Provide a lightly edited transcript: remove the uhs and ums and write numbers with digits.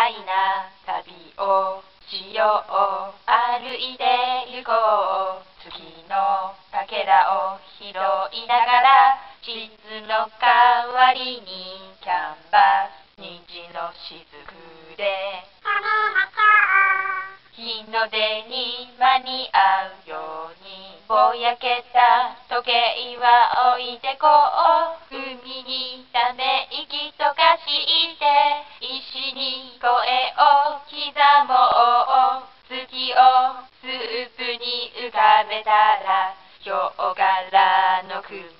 快な旅をしよう。歩いて行こう。月のかけらを拾いながら、地図の代わりにキャンバス虹の雫で日の出に間に合うように、ぼやけた時計は置いてこう。海にため息とかして石に声を刻もう。月をスープに浮かべたらヒョウ柄の雲